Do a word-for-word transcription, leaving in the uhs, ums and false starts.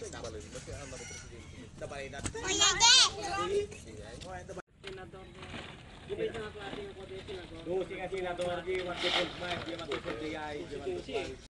balay. Kasi ang mga presidente. Dabay na. Kuya Ge! Senador. Hindi na klase ng kode senador. Dosi ka senador, di matipod man, di matipod di ay, di matipod.